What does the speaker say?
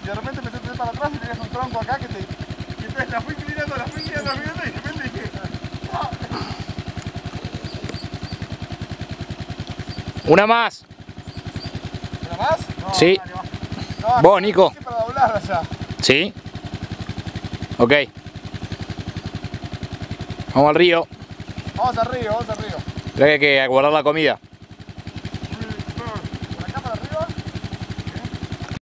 de repente me senté para atrás y tenías un tronco acá que te... Y entonces la fui mirando y de repente dije... ¡Ah! Una más. ¿Una más? No, Sí. dale, va. No, Vos, Nico. para doblar allá. ¿Sí? Ok. Vamos al río. Vamos al río, vamos al río. Creo que hay que guardar la comida.